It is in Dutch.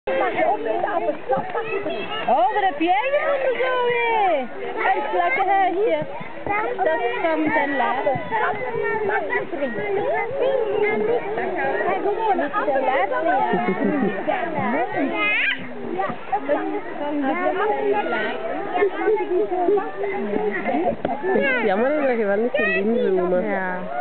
Oh, wat heb jij gevonden zo weer? Een slakkenhuisje. Dat is van zijn laat. Niet zo laat, ja. Het is jammer dat je wel niet zo lief noemen. Ja.